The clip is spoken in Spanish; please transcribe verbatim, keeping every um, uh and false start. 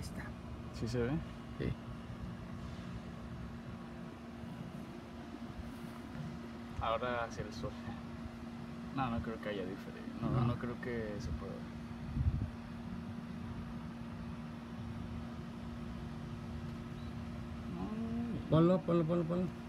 está. ¿Sí se ve? Sí. Ahora hacia el sur. No, no creo que haya diferencia. No, No. no creo que se pueda. Ponlo, ponlo, ponlo, ponlo.